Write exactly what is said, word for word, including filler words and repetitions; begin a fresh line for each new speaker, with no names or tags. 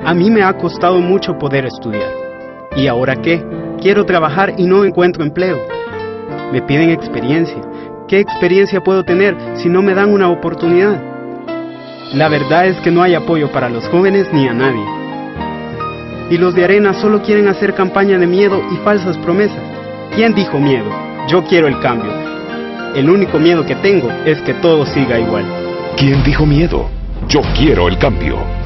A mí me ha costado mucho poder estudiar. ¿Y ahora qué? Quiero trabajar y no encuentro empleo. Me piden experiencia. ¿Qué experiencia puedo tener si no me dan una oportunidad? La verdad es que no hay apoyo para los jóvenes ni a nadie. Y los de Arena solo quieren hacer campaña de miedo y falsas promesas. ¿Quién dijo miedo? Yo quiero el cambio. El único miedo que tengo es que todo siga igual.
¿Quién dijo miedo? Yo quiero el cambio.